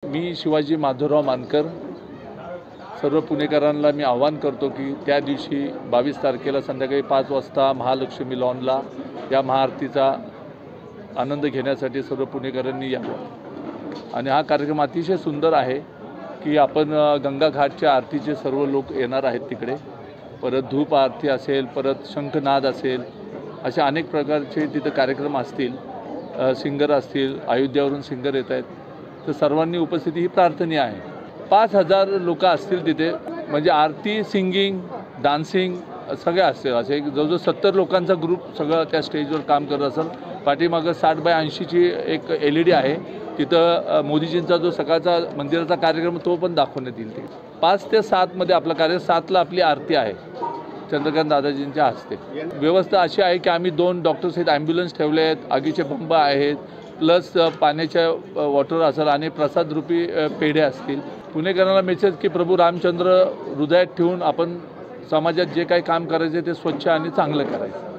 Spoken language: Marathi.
मी शिवाजी माधवराव मानकर सर्व पुणेकरांना मी आवाहन करतो की त्या दिवशी 22 तारखेला संध्याकाळी 5 वाजता महालक्ष्मी लॉनला या महाआरतीचा आनंद घेण्यासाठी सर्व पुणेकरांनी यावं। आणि हा कार्यक्रम अतिशय सुंदर आहे की आपण गंगा घाटच्या आरतीचे सर्व लोक येणार आहेत तिकडे, परत धूप आरती असेल, परत शंखनाद असेल, अशा अनेक प्रकारचे तिथे कार्यक्रम असतील, सिंगर असतील, अयोध्यावरून सिंगर येत आहेत, तर सर्वांनी उपस्थिती ही प्रार्थनीय आहे। 5000 लोक असतील तिथे, म्हणजे आरती, सिंगिंग, डान्सिंग सगळं असतील। असे जवळजवळ 70 लोकांचा ग्रुप सगळं त्या स्टेजवर काम करत असेल। पाठीमागं 60x80ची एक LED आहे, तिथं मोदीजींचा जो सकाळचा मंदिराचा कार्यक्रम तो पण दाखवण्यात येईल। ते 5 ते 7 मध्ये आपला कार्यक्रम, 7ला आपली आरती आहे चंद्रकांत दादाजींच्या हस्ते। व्यवस्था अशी आहे की आम्ही 2 डॉक्टर्स आहेत, ॲम्ब्युलन्स ठेवले आहेत, आगीचे बंब आहेत, प्लस पाण्याच्या वॉटर असेल आणि प्रसादरूपी पेढे असतील। पुणेकरांना मेसेज की प्रभू रामचंद्र हृदयात ठेवून आपण समाजात जे काही काम करायचे ते स्वच्छ आणि चांगलं करायचं।